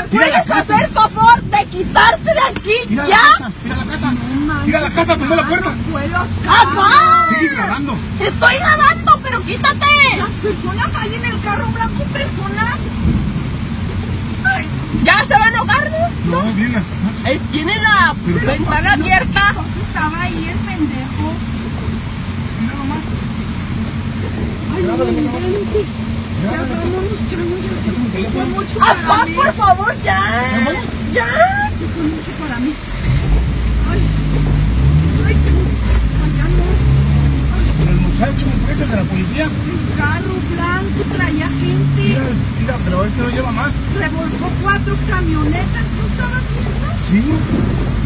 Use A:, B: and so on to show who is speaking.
A: puedes hacer favor de quitarte de aquí?
B: Mira
A: ¿Ya?
B: Mira la casa. Mira la casa, tomó la puerta.
A: ¡Papá!
B: Sigue grabando.
A: Estoy grabando, pero quítate. Las personas ahí en el carro blanco, personas. Ay, ¿ya se va a enojar?
B: No, viene.
A: Tiene la ventana abierta.
C: Estaba ahí el pendejo.
B: Mira nomás.
C: Ay,
B: Grábale,
C: no,
B: grábale.
C: ya vámonos, chavos, fue mucho
A: ¡Papá,
C: para mí.
A: por favor, ya! ¡Ya!
C: Fue mucho para mí. Ay, allá no.
B: Pero el muchacho, pues, el de la policía.
C: El carro blanco traía gente.
B: Mira, pero este no lleva más.
C: Revolcó 4 camionetas. ¿Tú estabas viendo?
B: Sí.